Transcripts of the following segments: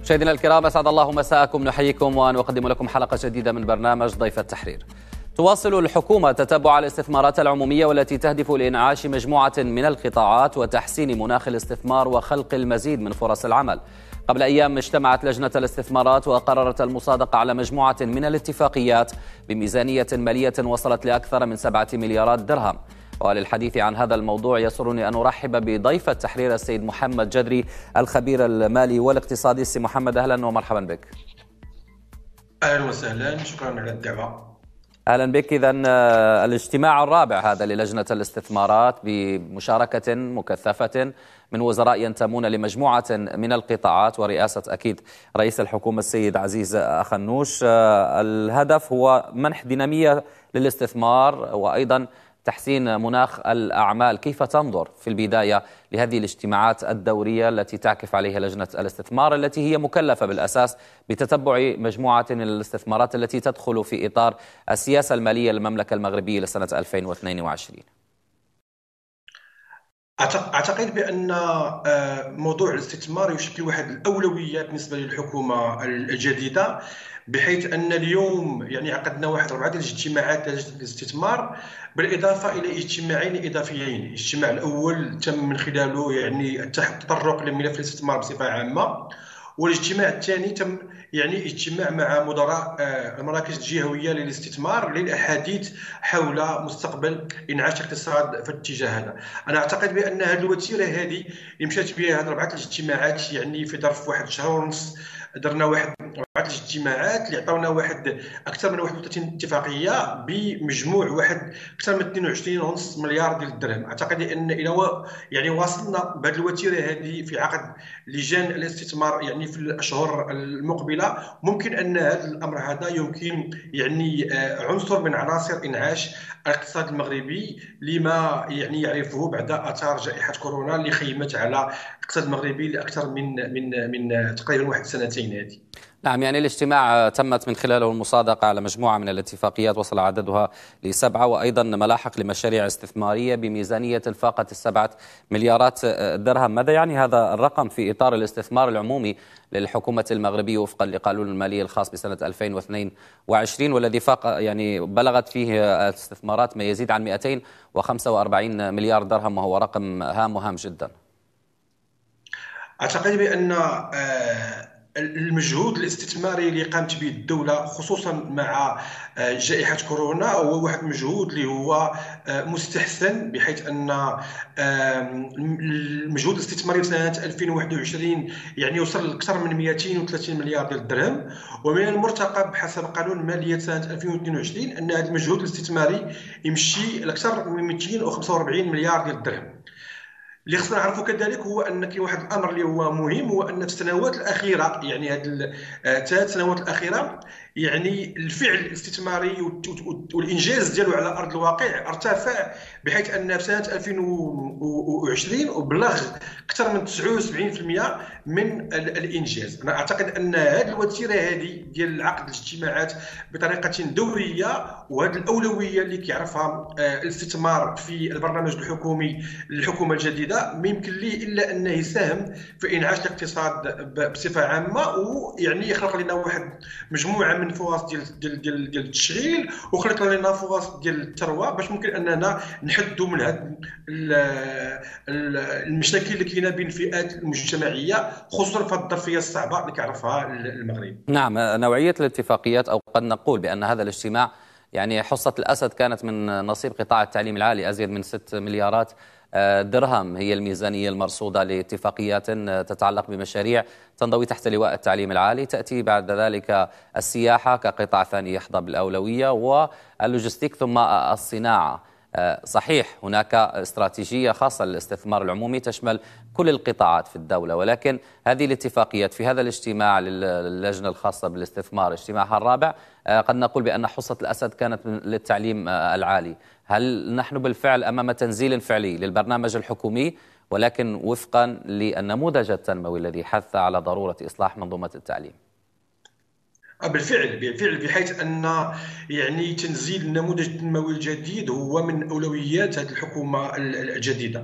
مشاهدينا الكرام، أسعد الله مساءكم. نحييكم ونقدم لكم حلقة جديدة من برنامج ضيف التحرير. تواصل الحكومة تتبع الاستثمارات العمومية والتي تهدف لإنعاش مجموعة من القطاعات وتحسين مناخ الاستثمار وخلق المزيد من فرص العمل. قبل أيام اجتمعت لجنة الاستثمارات وقررت المصادقة على مجموعة من الاتفاقيات بميزانية مالية وصلت لأكثر من 7 مليارات درهم. وللحديث عن هذا الموضوع يسرني أن أرحب بضيف التحرير السيد محمد جدري، الخبير المالي والاقتصادي. السي محمد، أهلا ومرحبا بك. أهلا وسهلا، شكرا على الدعوة. أهلا بك. إذن الاجتماع الرابع هذا للجنة الاستثمارات بمشاركة مكثفة من وزراء ينتمون لمجموعة من القطاعات ورئاسة أكيد رئيس الحكومة السيد عزيز أخنوش. الهدف هو منح دينامية للاستثمار وأيضا تحسين مناخ الأعمال. كيف تنظر في البداية لهذه الاجتماعات الدورية التي تعكف عليها لجنة الاستثمار، التي هي مكلفة بالأساس بتتبع مجموعة من الاستثمارات التي تدخل في إطار السياسة المالية للمملكة المغربية لسنة 2022؟ أعتقد بأن موضوع الاستثمار يشكل واحد الأولوية بالنسبة للحكومة الجديدة، بحيث أن اليوم عقدنا واحد 4 اجتماعات لجنة الاستثمار، بالإضافة إلى اجتماعين إضافيين. الاجتماع الأول تم من خلاله التطرق لملف الاستثمار بصفة عامة، والاجتماع الثاني تم اجتماع مع مدراء المراكز الجهوية للاستثمار للحديث حول مستقبل إنعاش الاقتصاد في الاتجاه هذا. أنا أعتقد بأن هذه الوتيرة هذه اللي مشات بها هذه 4 الاجتماعات في ظرف 1 شهر ونص، درنا 4 الاجتماعات اللي عطاونا اكثر من 31 اتفاقيه بمجموع اكثر من 22.5 مليار ديال الدرهم. اعتقد ان الى واصلنا بهذه الوتيره هذه في عقد لجان الاستثمار في الاشهر المقبله، ممكن ان هذا الامر هذا يمكن عنصر من عناصر انعاش الاقتصاد المغربي لما يعرفه بعد اثار جائحه كورونا اللي خيمت على الاقتصاد المغربي لاكثر من تقريبا 1 سنتين هذه. نعم، الاجتماع تمت من خلاله المصادقة على مجموعة من الاتفاقيات وصل عددها ل7، وأيضا ملاحق لمشاريع استثمارية بميزانية فاقت 7 مليارات درهم. ماذا يعني هذا الرقم في إطار الاستثمار العمومي للحكومة المغربية وفقا لقانون المالية الخاص بسنة 2022، والذي فاق بلغت فيه الاستثمارات ما يزيد عن 245 مليار درهم، وهو رقم هام جدا. أعتقد بأن المجهود الاستثماري اللي قامت به الدولة خصوصا مع جائحة كورونا هو واحد المجهود اللي هو مستحسن، بحيث أن المجهود الاستثماري سنة 2021 يوصل لأكثر من 230 مليار ديال الدرهم، ومن المرتقب حسب قانون المالية سنة 2022 أن هذا المجهود الاستثماري يمشي لأكثر من 245 مليار ديال الدرهم. اللي خصنا نعرفوا كذلك هو ان كاين واحد الامر اللي هو مهم، هو ان في السنوات الاخيره هذه 3 سنوات الاخيره الفعل الاستثماري والانجاز ديالو على ارض الواقع ارتفع، بحيث ان في سنه 2020 بلغ اكثر من 79% من الانجاز. انا اعتقد ان هذه الوتيره هذه ديال عقد الاجتماعات بطريقه دوريه، وهذه الاولويه اللي كيعرفها الاستثمار في البرنامج الحكومي للحكومه الجديده، ما يمكن ليه الا انه يساهم في انعاش الاقتصاد بصفه عامه، يخلق لنا واحد مجموعه من فرص ديال التشغيل، وخلق لنا فرص ديال الثروه باش ممكن اننا نحدوا من هذه المشاكل اللي كاينه بين الفئات المجتمعيه، خصوصا في الظرفيه الصعبه اللي كيعرفها المغرب. نعم، نوعيه الاتفاقيات، او قد نقول بان هذا الاجتماع حصة الأسد كانت من نصيب قطاع التعليم العالي. أزيد من 6 مليارات درهم هي الميزانية المرصودة لاتفاقيات تتعلق بمشاريع تنضوي تحت لواء التعليم العالي. تأتي بعد ذلك السياحة كقطاع ثاني يحظى بالأولوية، واللوجستيك، ثم الصناعة. صحيح هناك استراتيجية خاصة للاستثمار العمومي تشمل كل القطاعات في الدولة، ولكن هذه الاتفاقيات في هذا الاجتماع للجنة الخاصة بالاستثمار، اجتماعها الرابع، قد نقول بأن حصة الأسد كانت للتعليم العالي. هل نحن بالفعل أمام تنزيل فعلي للبرنامج الحكومي، ولكن وفقا للنموذج التنموي الذي حث على ضرورة إصلاح منظومة التعليم؟ بالفعل بحيث ان تنزيل النموذج التنموي الجديد هو من اولويات هذه الحكومه الجديده،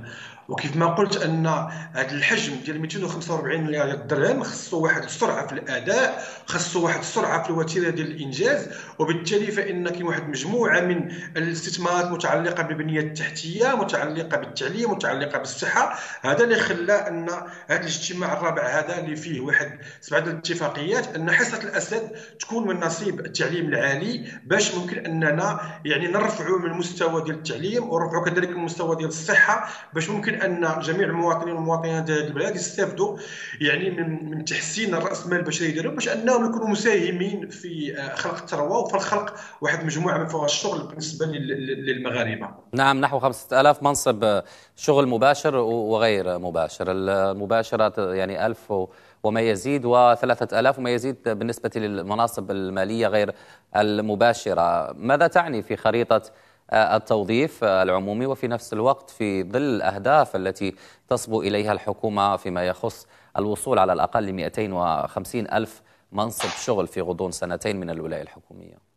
وكيف ما قلت ان هذا الحجم ديال 245 مليار درهم خصو واحد السرعه في الاداء، خصو واحد السرعه في الوتيره ديال الانجاز، وبالتالي فان كاين واحد المجموعه من الاستثمارات متعلقه بالبنيه التحتيه، متعلقه بالتعليم، متعلقه بالصحه. هذا اللي خلى ان هذا الاجتماع الرابع هذا اللي فيه واحد 7 الاتفاقيات ان حصه الاسد تكون من نصيب التعليم العالي، باش ممكن اننا يعني نرفعوا من المستوى ديال التعليم ونرفعوا كذلك المستوى ديال الصحه، باش ممكن ان جميع المواطنين والمواطنات ديال هذه البلاد يستافدوا يعني من تحسين الراس المال البشري ديالهم، باش انهم يكونوا مساهمين في خلق الثروه وفي خلق واحد مجموعه من فرص الشغل بالنسبه للمغاربه. نعم، نحو 5000 منصب شغل مباشر وغير مباشر. المباشرة يعني 1000 وما يزيد، و3000 وما يزيد بالنسبة للمناصب المالية غير المباشرة. ماذا تعني في خريطة التوظيف العمومي وفي نفس الوقت في ظل الأهداف التي تصبو إليها الحكومة فيما يخص الوصول على الأقل ل 250 ألف منصب شغل في غضون سنتين من الولاية الحكومية؟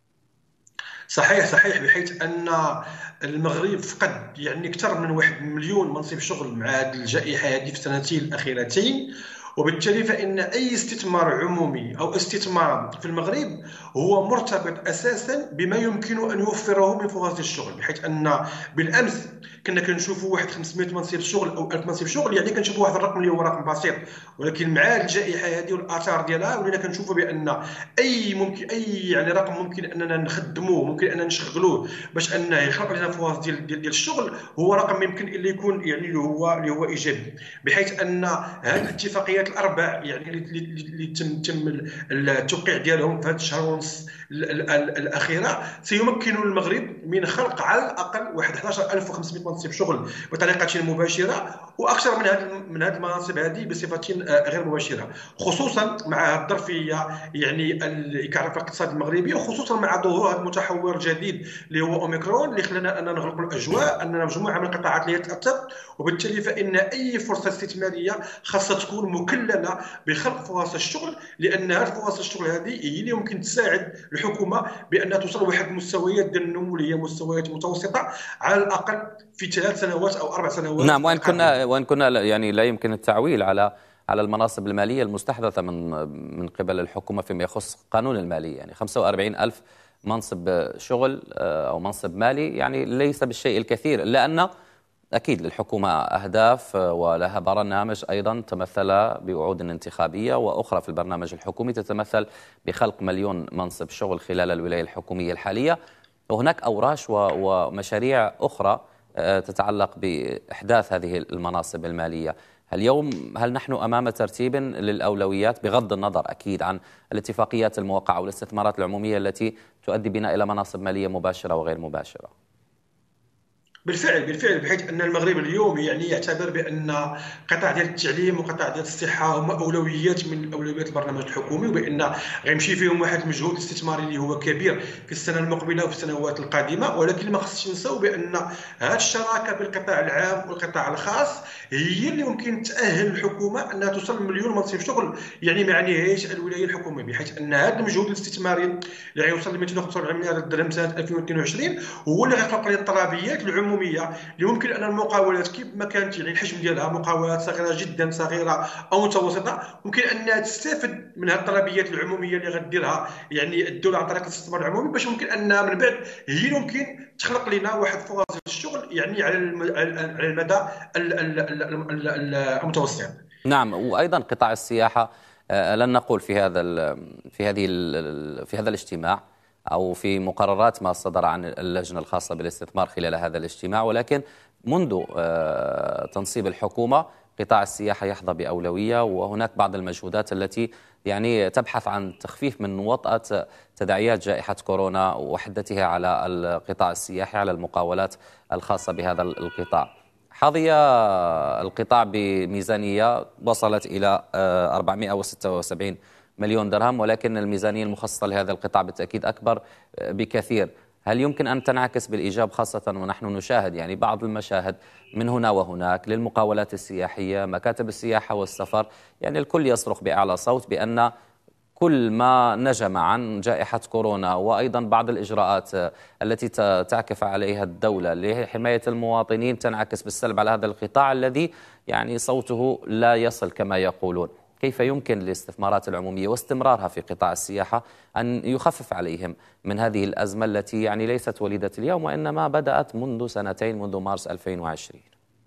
صحيح، بحيث ان المغرب فقد يعني اكثر من 1 مليون منصب شغل مع هذه الجائحه هذه في السنتين الاخيرتين، وبالتالي فإن أي استثمار عمومي أو استثمار في المغرب هو مرتبط أساسا بما يمكن أن يوفره من فرص الشغل، بحيث أن بالأمس كنا كنشوفوا واحد 500 منصب شغل أو 1000 منصب شغل، يعني كنشوفوا واحد الرقم اللي هو رقم بسيط، ولكن مع الجائحة هذه والآثار ديالها ولينا كنشوفوا بأن أي يعني رقم ممكن أننا نخدموه، ممكن أننا نشغلوه باش أنه يخلق لنا فرص ديال الشغل، هو رقم يمكن اللي يكون يعني اللي هو إيجابي، بحيث أن هذه الاتفاقيات الاربع يعني اللي تم التوقيع ديالهم في هذا الشهر ونص الاخيره سيمكنوا المغرب من خلق على الاقل واحد 11500 منصب شغل بطريقه مباشره، واكثر من هذه المناصب هذه بصفه غير مباشره، خصوصا مع الظرفيه يعني اللي كيعرف الاقتصاد المغربي، وخصوصا مع ظهور هذا المتحور الجديد اللي هو اوميكرون اللي خلانا اننا نغلقوا الاجواء، اننا مجموعه من القطاعات اللي تاثر، وبالتالي فان اي فرصه استثماريه خاصه تكون مكلله بخلق فرص الشغل، لان هذه فرص الشغل هذه هي اللي ممكن تساعد الحكومه بانها توصل لواحد المستويات ديال النمو اللي هي مستويات متوسطه على الاقل في 3 سنوات او 4 سنوات. نعم، وان كنا يعني لا يمكن التعويل على المناصب الماليه المستحدثه من قبل الحكومه فيما يخص قانون الماليه، يعني 45 ألف منصب شغل او منصب مالي يعني ليس بالشيء الكثير، الا ان أكيد للحكومة أهداف ولها برنامج أيضا تمثل بوعود انتخابية، وأخرى في البرنامج الحكومي تتمثل بخلق 1,000,000 منصب شغل خلال الولاية الحكومية الحالية، وهناك أوراش ومشاريع أخرى تتعلق بإحداث هذه المناصب المالية. هل نحن أمام ترتيب للأولويات بغض النظر أكيد عن الاتفاقيات الموقعة والاستثمارات العمومية التي تؤدي بنا إلى مناصب مالية مباشرة وغير مباشرة؟ بالفعل، بحيث ان المغرب اليوم يعني يعتبر بان قطاع ديال التعليم وقطاع ديال الصحه هما اولويات من اولويات البرنامج الحكومي، وبان غيمشي فيهم واحد المجهود استثماري اللي هو كبير في السنه المقبله وفي السنوات القادمه، ولكن ما خصش ننساو بان هذه الشراكه بالقطاع العام والقطاع الخاص هي اللي ممكن تاهل الحكومه انها توصل ل1,000,000 منصب شغل يعني مع نهايه الولايه الحكوميه، بحيث ان هذا المجهود الاستثماري اللي غيوصل ل 245 مليار درهم سنه 2022 هو اللي غيخلق لنا الطلبيات العموميه اللي ممكن ان المقاولات كيف ما كانت يعني الحجم ديالها مقاولات صغيره جدا، صغيره او متوسطه، ممكن انها تستافد من هذه الطلبيات العموميه اللي غديرها يعني الدوله عن طريق الاستثمار العمومي، باش ممكن انها من بعد هي اللي ممكن تخلق لنا واحد فرص الشغل يعني على المدى المتوسط. نعم، وايضا قطاع السياحه لن نقول في هذا الاجتماع أو في مقررات ما صدر عن اللجنة الخاصة بالاستثمار خلال هذا الاجتماع، ولكن منذ تنصيب الحكومة قطاع السياحة يحظى بأولوية، وهناك بعض المجهودات التي يعني تبحث عن تخفيف من وطأة تداعيات جائحة كورونا وحدتها على القطاع السياحي، على المقاولات الخاصة بهذا القطاع. حظي القطاع بميزانية وصلت إلى 476 مليون درهم، ولكن الميزانية المخصصة لهذا القطاع بالتأكيد أكبر بكثير. هل يمكن أن تنعكس بالإيجاب، خاصة ونحن نشاهد يعني بعض المشاهد من هنا وهناك للمقاولات السياحية، مكاتب السياحة والسفر، يعني الكل يصرخ بأعلى صوت بأن كل ما نجم عن جائحة كورونا وأيضا بعض الإجراءات التي تعكف عليها الدولة لحماية المواطنين تنعكس بالسلب على هذا القطاع الذي يعني صوته لا يصل كما يقولون. كيف يمكن للاستثمارات العمومية واستمرارها في قطاع السياحة أن يخفف عليهم من هذه الأزمة التي يعني ليست وليدة اليوم وإنما بدأت منذ سنتين، منذ مارس 2020؟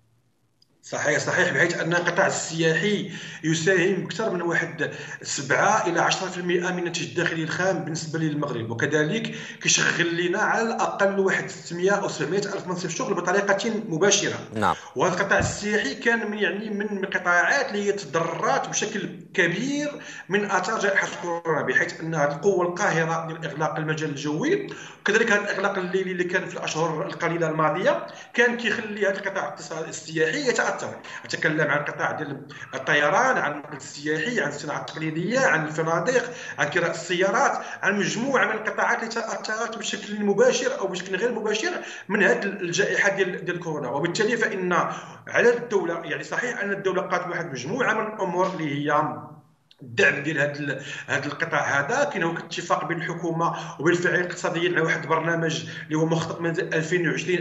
صحيح، بحيث ان القطاع السياحي يساهم بأكثر من واحد 7 إلى 10% من الناتج الداخلي الخام بالنسبة للمغرب، وكذلك كيشغل لنا على الأقل واحد 600 أو 700 ألف منصب شغل بطريقة مباشرة. نعم. وهذا القطاع السياحي كان من القطاعات اللي هي تضررت بشكل كبير من آثار جائحة كورونا، بحيث أن هذه القوة القاهرة لإغلاق المجال الجوي وكذلك هذا الإغلاق الليلي اللي كان في الأشهر القليلة الماضية كان كيخلي هذا القطاع السياحي يتأثر. أتكلم عن قطاع ديال الطيران، عن النقل السياحي، عن الصناعة التقليدية، عن الفنادق، عن كراء السيارات، عن مجموعة من القطاعات اللي تأثرت بشكل مباشر أو بشكل غير مباشر من هذه الجائحة ديال كورونا. وبالتالي فإن على الدولة، يعني صحيح أن الدولة قامت بواحد مجموعة من الأمور اللي هي الدعم ديال هذا القطاع هذا. كاين هو اتفاق بين الحكومه وبين الفعاليات الاقتصاديين على واحد البرنامج اللي هو مخطط من 2020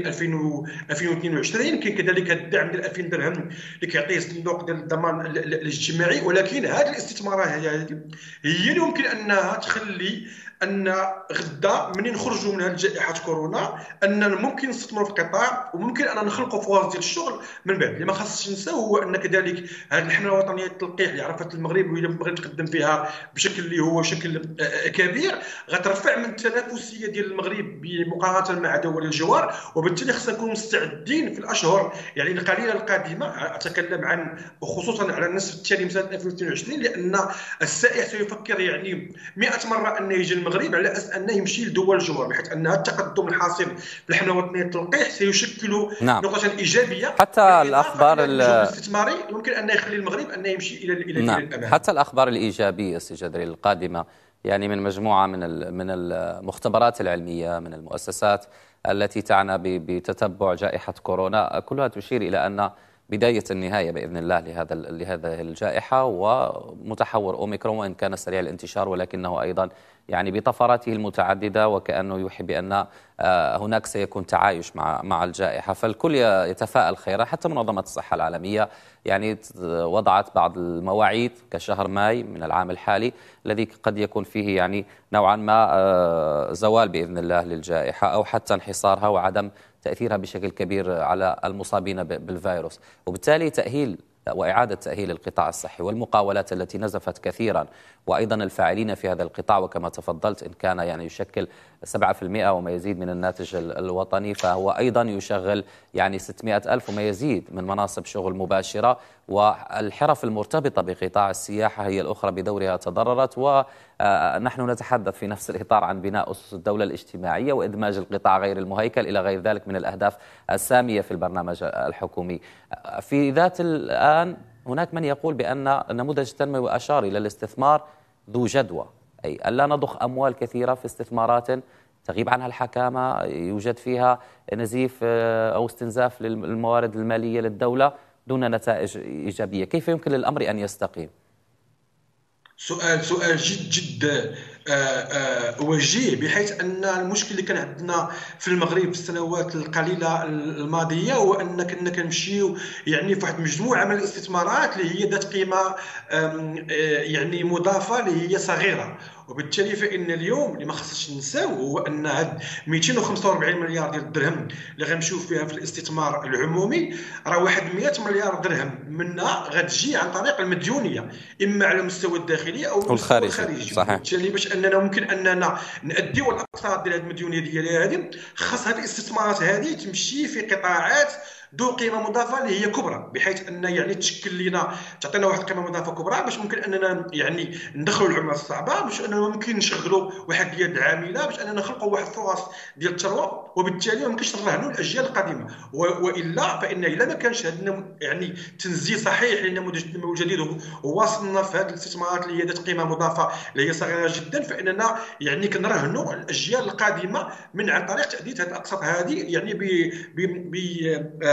2022. كاين كذلك الدعم ديال 2000 درهم اللي كيعطيه الصندوق ديال الضمان الاجتماعي. ولكن هذه الاستثمارات هي اللي يمكن انها تخلي ان غدا منين نخرجوا من هذه جائحه كورونا ان ممكن نستثمروا في القطاع وممكن ان نخلقوا فرص ديال الشغل من بعد. اللي ما خاصش ننساو هو ان كذلك هذه الحمله الوطنيه للتلقيح اللي عرفت المغرب واللي المغرب تقدم فيها بشكل اللي هو شكل كبير غترفع من التنافسيه ديال المغرب مقارنه مع دول الجوار. وبالتالي خصنا نكونوا مستعدين في الاشهر يعني القليله القادمه. اتكلم عن وخصوصا على النصف الثاني من سنه 2022 لان السائح سيفكر يعني 100 مره انه يجي المغرب على اساس انه يمشي لدول الجوار، بحيث ان التقدم الحاصل في الحمله الوطنيه للتلقيح سيشكل نقطه ايجابيه. حتى الاخبار الاستثماري يمكن ان يخلي المغرب ان يمشي الى الامام. حتى الاخبار الايجابيه سي جدري القادمه يعني من مجموعه من المختبرات العلميه من المؤسسات التي تعنى بتتبع جائحه كورونا كلها تشير الى ان بداية النهاية بإذن الله لهذه الجائحة ومتحور أوميكرون، وإن كان سريع الانتشار ولكنه أيضا يعني بطفراته المتعددة وكأنه يوحي بأن هناك سيكون تعايش مع الجائحة. فالكل يتفائل خيرا. حتى منظمة الصحة العالمية يعني وضعت بعض المواعيد كشهر ماي من العام الحالي الذي قد يكون فيه يعني نوعا ما زوال بإذن الله للجائحة أو حتى انحصارها وعدم تأثيرها بشكل كبير على المصابين بالفيروس. وبالتالي تأهيل وإعادة تأهيل القطاع الصحي والمقاولات التي نزفت كثيرا وأيضا الفاعلين في هذا القطاع، وكما تفضلت إن كان يعني يشكل 7% وما يزيد من الناتج الوطني فهو أيضا يشغل يعني 600 ألف وما يزيد من مناصب شغل مباشرة. والحرف المرتبطة بقطاع السياحة هي الأخرى بدورها تضررت. ونحن نتحدث في نفس الإطار عن بناء أسس الدولة الاجتماعية وإدماج القطاع غير المهيكل إلى غير ذلك من الأهداف السامية في البرنامج الحكومي. في ذات الآن هناك من يقول بأن نموذج التنموي أشار إلى الاستثمار ذو جدوى، أي ألا نضخ أموال كثيرة في استثمارات تغيب عنها الحكامة يوجد فيها نزيف أو استنزاف للموارد المالية للدولة دون نتائج إيجابية. كيف يمكن للأمر أن يستقيم؟ سؤال جد وجيه، بحيث ان المشكل اللي كان عندنا في المغرب في السنوات القليله الماضيه هو ان كنا كنمشيو يعني في واحد مجموعه من الاستثمارات اللي هي ذات قيمه يعني مضافه اللي هي صغيره. وبالتالي فان اليوم اللي ما خصناش ننساو هو ان هاد 245 مليار ديال الدرهم اللي غنمشيو فيها في الاستثمار العمومي راه واحد 100 مليار درهم منها غتجي عن طريق المديونيه اما على المستوى الداخلي او المستوى الخارجي. وبالتالي باش اننا ممكن اننا ناديو الاقساط ديال هذه المديونيه ديالها هذه خاص هذه الاستثمارات هذه تمشي في قطاعات ذو قيمه مضافه اللي هي كبرى، بحيث ان يعني تشكل لنا تعطينا واحد القيمه مضافه كبرى باش ممكن اننا يعني ندخلوا العمله الصعبه، باش اننا ممكن نشغلوا واحد ديال العامله، باش اننا نخلقوا واحد فرص ديال الثروه. وبالتالي ما يمكنش نرهنوا الاجيال القادمه. والا فان الا ما كانش هذا يعني تنزيل صحيح للنموذج التنموي الجديد وواصلنا في هذه الاستثمارات اللي هي ذات قيمه مضافه اللي هي صغيره جدا، فاننا يعني كنرهنوا الاجيال القادمه من عن طريق تاديه هذه الاقساط هذه يعني ب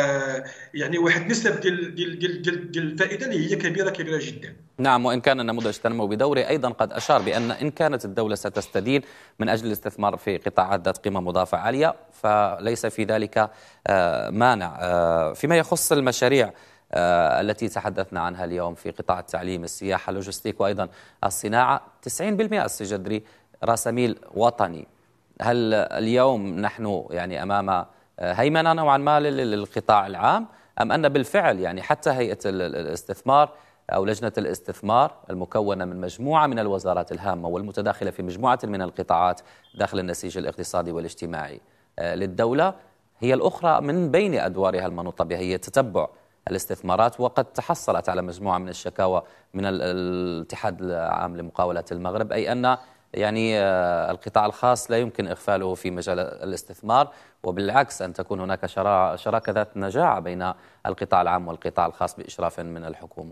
يعني واحد النسب ديال الفائده اللي هي كبيره جدا. نعم، وإن كان النموذج التنموي بدوره أيضا قد أشار بأن إن كانت الدولة ستستدين من أجل الاستثمار في قطاعات ذات قيمة مضافة عالية فليس في ذلك مانع. فيما يخص المشاريع التي تحدثنا عنها اليوم في قطاع التعليم، السياحة، اللوجستيك، وأيضا الصناعة، 90% السجدري رأسميل وطني. هل اليوم نحن يعني أمام هيمنة نوعا ما للقطاع العام، أم أن بالفعل يعني حتى هيئة الاستثمار أو لجنة الاستثمار المكونة من مجموعة من الوزارات الهامة والمتداخلة في مجموعة من القطاعات داخل النسيج الاقتصادي والاجتماعي للدولة هي الأخرى من بين أدوارها المنوطة بها هي تتبع الاستثمارات، وقد تحصلت على مجموعة من الشكاوى من الاتحاد العام لمقاولات المغرب، أي أن يعني القطاع الخاص لا يمكن إغفاله في مجال الاستثمار، وبالعكس أن تكون هناك شراكة ذات نجاعة بين القطاع العام والقطاع الخاص بإشراف من الحكومة.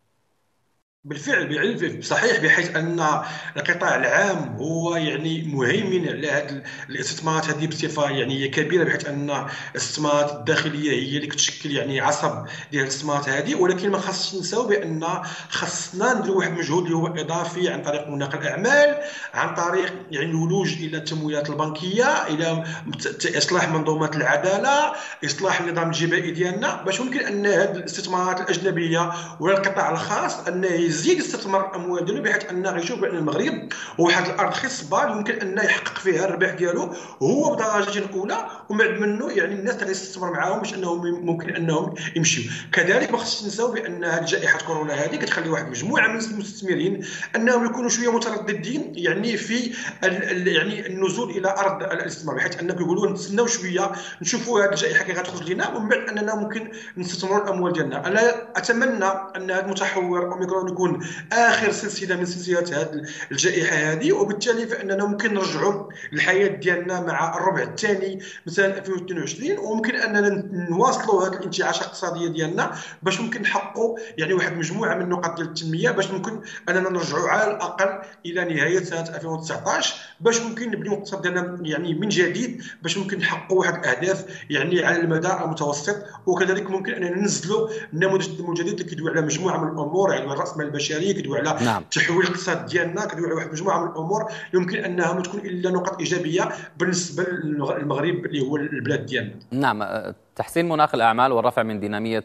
بالفعل صحيح، بحيث ان القطاع العام هو يعني مهيمن على هذه الاستثمارات هذه بصفه يعني هي كبيره، بحيث ان الاستثمارات الداخليه هي اللي كتشكل يعني عصب ديال الاستثمارات هذه. ولكن ما خاصش نساو بان خاصنا نديروا واحد المجهود اللي هو اضافي عن طريق مناقل الاعمال، عن طريق يعني الولوج الى التمويلات البنكيه، الى اصلاح منظومات العداله، اصلاح النظام الجبائي ديالنا، باش ممكن ان هذه الاستثمارات الاجنبيه ولا القطاع الخاص انه يزيد يستثمر الاموال ديالو، بحيث انه غيشوف بان المغرب هو واحد الارض خصبه اللي يمكن انه يحقق فيها الربح ديالو هو بدرجه اولى، ومن بعد منه يعني الناس اللي يستثمر معاهم باش انهم ممكن انهم يمشيو. كذلك ما خصش نساو بان هذه جائحه كورونا هذه كتخلي واحد مجموعه من المستثمرين انهم يكونوا شويه مترددين يعني في يعني النزول الى ارض الاستثمار، بحيث انهم يقولوا نتسناو شويه نشوفوا هذه الجائحه كي غتخرج لنا ومن بعد اننا ممكن نستثمروا الاموال ديالنا. انا اتمنى ان هذا المتحور اوميكرون يكون اخر سلسله من سلسلات هذه الجائحه هذه، وبالتالي فاننا ممكن نرجعوا للحياه ديالنا مع الربع الثاني من سنه 2022، وممكن اننا نواصلوا هذه الانتعاشه الاقتصاديه ديالنا باش ممكن نحققوا يعني واحد المجموعه من النقاط ديال التنميه، باش ممكن اننا نرجعوا على الاقل الى نهايه سنه 2019 باش ممكن نبنيو الاقتصاد ديالنا يعني من جديد، باش ممكن نحققوا واحد الاهداف يعني على المدى المتوسط. وكذلك ممكن اننا ننزلوا النموذج الجديد اللي كيدوي على مجموعه من الامور، يعني الراس مال البشري، كيدوي على تحويل الاقتصاد ديالنا، كيدوي على واحد المجموعه من الامور يمكن انها ما تكون الا نقط ايجابيه بالنسبه للمغرب اللي هو البلاد ديالنا. نعم، تحسين مناخ الاعمال والرفع من ديناميه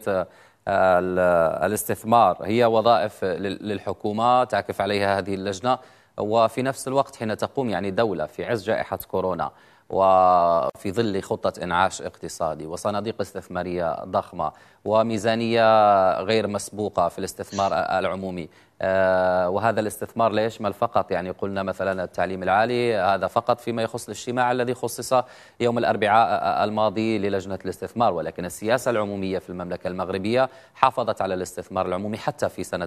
الاستثمار هي وظائف للحكومه تعكف عليها هذه اللجنه، وفي نفس الوقت حين تقوم يعني دولة في عز جائحة كورونا وفي ظل خطة إنعاش اقتصادي وصناديق استثمارية ضخمة وميزانية غير مسبوقة في الاستثمار العمومي، وهذا الاستثمار لا يشمل فقط يعني قلنا مثلا التعليم العالي، هذا فقط فيما يخص الاجتماع الذي خصص يوم الأربعاء الماضي للجنة الاستثمار، ولكن السياسة العمومية في المملكة المغربية حافظت على الاستثمار العمومي حتى في سنة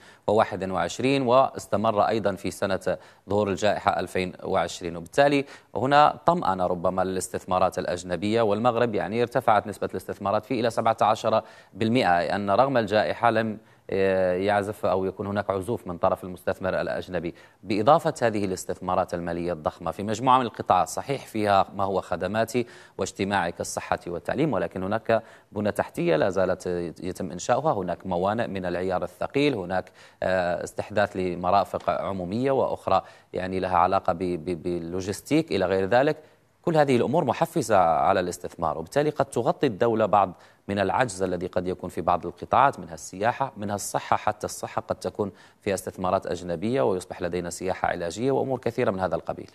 2021 واستمر أيضا في سنة ظهور الجائحة 2020، وبالتالي هنا طمأنة ربما للاستثمارات الأجنبية، والمغرب يعني ارتفعت نسبة الاستثمارات فيه إلى 17%، أن رغم الجائحة لم يعزف أو يكون هناك عزوف من طرف المستثمر الأجنبي بإضافة هذه الاستثمارات المالية الضخمة في مجموعة من القطاعات، صحيح فيها ما هو خدماتي واجتماعي كالصحة والتعليم، ولكن هناك بنى تحتية لا زالت يتم إنشاؤها، هناك موانئ من العيار الثقيل، هناك استحداث لمرافق عمومية وأخرى يعني لها علاقة باللوجستيك إلى غير ذلك. كل هذه الأمور محفزة على الاستثمار، وبالتالي قد تغطي الدولة بعض من العجز الذي قد يكون في بعض القطاعات، منها السياحة، منها الصحة، حتى الصحة قد تكون فيها استثمارات أجنبية ويصبح لدينا سياحة علاجية وأمور كثيرة من هذا القبيل.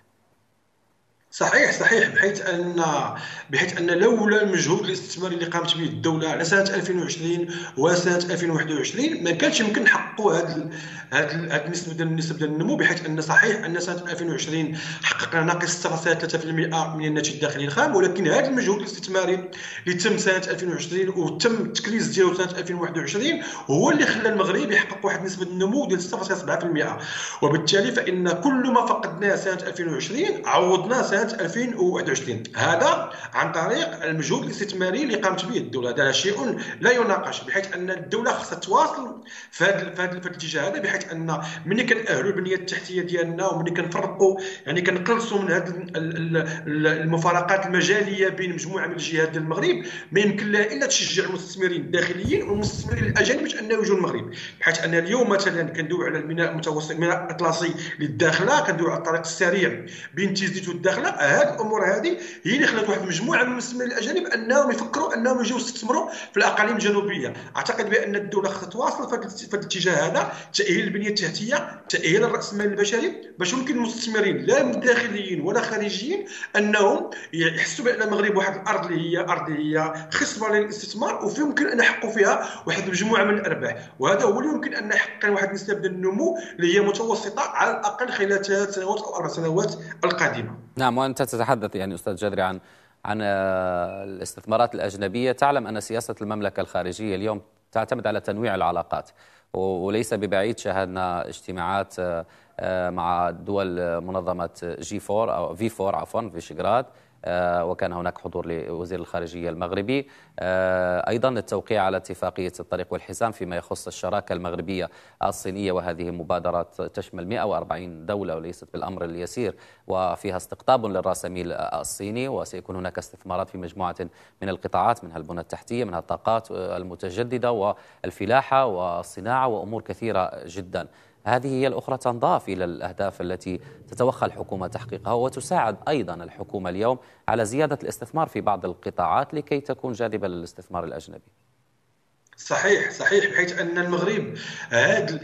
صحيح، بحيث ان لولا المجهود الاستثماري اللي قامت به الدوله على سنه 2020 وسنه 2021 ما كانش يمكن نحققوا هذه النسب ديال النمو، بحيث ان صحيح ان سنه 2020 حققنا ناقص 3% من الناتج الداخلي الخام، ولكن هذا المجهود الاستثماري اللي تم سنه 2020 وتم التكريس ديالو سنه 2021 هو اللي خلى المغرب يحقق واحد نسبه النمو ديال 6.7%، وبالتالي فان كل ما فقدناه سنه 2020 عوضناه سنه سنه 2021. هذا عن طريق المجهود الاستثماري اللي قامت به الدوله. هذا شيء لا يناقش، بحيث ان الدوله خصها تواصل في هذا الاتجاه هذا، بحيث ان ملي كنأهلوا البنيه التحتيه ديالنا وملي كنفرقوا يعني كنقلصوا من هذه المفارقات المجاليه بين مجموعه من الجهات ديال المغرب، ما يمكن لها الا تشجع المستثمرين الداخليين والمستثمرين الاجانب باش انه يجوا المغرب. بحيث ان اليوم مثلا كندويو على الميناء المتوسط، الميناء الاطلسي للداخله، كندويو على الطريق السريع بين تيزيت والداخله. هذه الامور هذه هي اللي خلات واحد المجموعه من المستثمرين الاجانب انهم يفكروا انهم يجوا يستثمروا في الاقاليم الجنوبيه. اعتقد بان الدوله خصها تواصل في الاتجاه هذا، تاهيل البنيه التحتيه، تاهيل الراسمال البشري، باش يمكن المستثمرين لا داخليين ولا خارجيين انهم يحسوا بان المغرب واحد الارض اللي هي خصبه للاستثمار، وفي يمكن ان يحققوا فيها واحد المجموعه من الارباح. وهذا هو اللي يمكن ان يحقق واحد النسبه من النمو اللي هي متوسطه على الاقل خلال 3 سنوات او 4 سنوات القادمه. نعم، وانت تتحدث يعني استاذ جدري عن الاستثمارات الاجنبيه. تعلم ان سياسه المملكه الخارجيه اليوم تعتمد على تنويع العلاقات، وليس ببعيد شاهدنا اجتماعات مع دول منظمة G4 أو V4 عفوا فيشغراد، وكان هناك حضور لوزير الخارجية المغربي. أيضا التوقيع على اتفاقية الطريق والحزام فيما يخص الشراكة المغربية الصينية، وهذه مبادرات تشمل 140 دولة وليست بالأمر اليسير، وفيها استقطاب للرأسمال الصيني، وسيكون هناك استثمارات في مجموعة من القطاعات، منها البنى التحتية، منها الطاقات المتجددة والفلاحة والصناعة وأمور كثيرة جدا. هذه هي الأخرى تنضاف إلى الأهداف التي تتوخى الحكومة تحقيقها، وتساعد أيضا الحكومة اليوم على زيادة الاستثمار في بعض القطاعات لكي تكون جاذبة للاستثمار الأجنبي. صحيح، بحيث ان المغرب هاد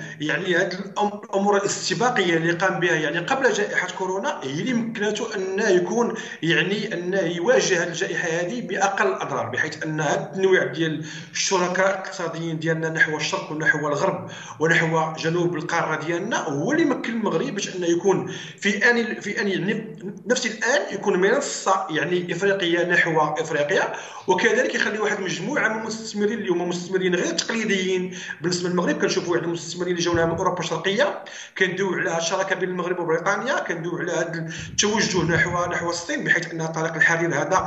الامور الاستباقيه اللي قام بها يعني قبل جائحه كورونا هي اللي مكنته انه يكون انه يواجه الجائحه هذه باقل الاضرار، بحيث ان هذا التنويع ديال الشركاء الاقتصاديين ديالنا نحو الشرق ونحو الغرب ونحو جنوب القاره ديالنا هو اللي مكن المغرب باش انه يكون في ان يعني نفس الان يكون منصه يعني افريقيه نحو افريقيا، وكذلك يخلي واحد المجموعه من المستثمرين اللي هما مستثمرين غير تقليديين بالنسبه للمغرب. كنشوفوا واحد المستثمرين اللي جاونا من اوروبا الشرقيه، كندويو على الشراكه بين المغرب وبريطانيا، كندويو على هذا التوجه نحو الصين، بحيث ان طريق الحرير هذا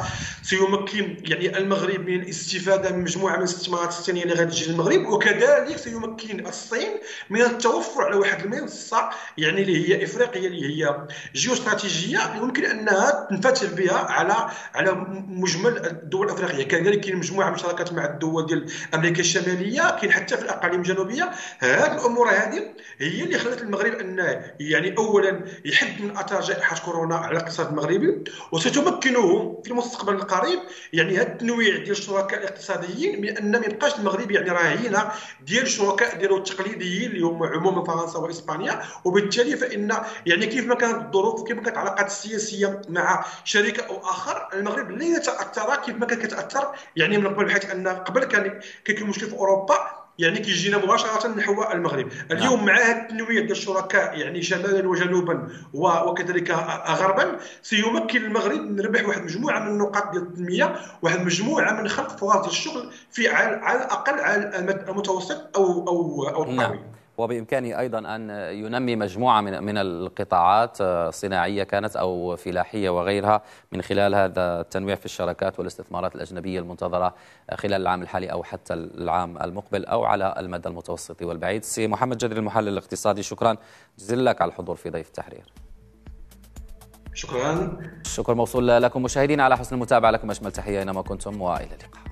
سيمكن يعني المغرب من الاستفاده من مجموعه من الاستثمارات الصينيه اللي غادي تجي للمغرب، وكذلك سيمكن الصين من التوفر على واحد المنصه يعني اللي هي افريقيه اللي هي جيوستراتيجيه يمكن انها تنفتح بها على مجمل الدول الافريقيه. كذلك كاين مجموعه من الشراكات مع الدول ديال امريكا الشماليه، كاين حتى في الاقاليم الجنوبيه. هذه الامور هذه هي اللي خلت المغرب انه يعني اولا يحد من اثار جائحه كورونا على الاقتصاد المغربي، وستمكنه في المستقبل القريب يعني هذا التنويع ديال الشركاء الاقتصاديين من ان ما يبقاش المغرب يعني رهينه ديال الشركاء ديالو التقليديين اللي هم عموما فرنسا واسبانيا. وبالتالي فان يعني كيف ما كانت الظروف وكيف ما كانت العلاقات السياسيه مع شركه او اخر، المغرب لن يتاثر كيف ما كان كيتاثر يعني من قبل، بحيث ان قبل كان مشكل في اوروبا يعني كيجينا مباشره نحو المغرب. اليوم مع هذا التنويع ديال الشركاء يعني شمالا وجنوبا وكذلك غربا، سيمكن المغرب من ربح واحد مجموعه من النقاط ديال التنميه، واحد مجموعه من خلق فرص ديال الشغل في على الاقل على المتوسط او الطويل. وبإمكانه أيضا أن ينمي مجموعة من القطاعات صناعية كانت أو فلاحية وغيرها من خلال هذا التنويع في الشراكات والاستثمارات الأجنبية المنتظرة خلال العام الحالي أو حتى العام المقبل أو على المدى المتوسط والبعيد. سي محمد جدري المحلل الاقتصادي، شكرا جزيلا لك على الحضور في ضيف التحرير. شكرا. الشكر موصول لكم مشاهدينا على حسن المتابعة. لكم أجمل تحية أينما كنتم، وإلى اللقاء.